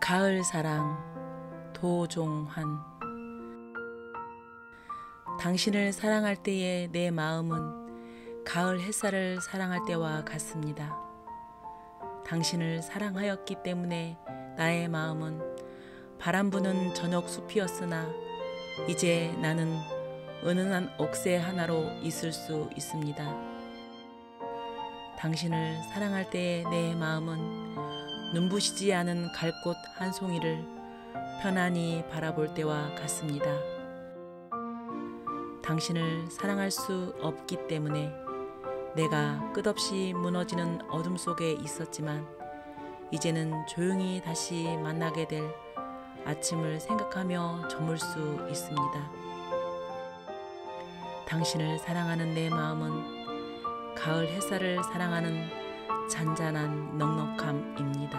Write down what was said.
가을 사랑 도종환. 당신을 사랑할 때의 내 마음은 가을 햇살을 사랑할 때와 같습니다. 당신을 사랑하였기 때문에 나의 마음은 바람 부는 저녁 숲이었으나 이제 나는 은은한 옥새 하나로 있을 수 있습니다. 당신을 사랑할 때의 내 마음은 눈부시지 않은 갈꽃 한 송이를 편안히 바라볼 때와 같습니다. 당신을 사랑할 수 없기 때문에 내가 끝없이 무너지는 어둠 속에 있었지만 이제는 조용히 다시 만나게 될 아침을 생각하며 저물 수 있습니다. 당신을 사랑하는 내 마음은 가을 햇살을 사랑하는 잔잔한 넉넉함입니다.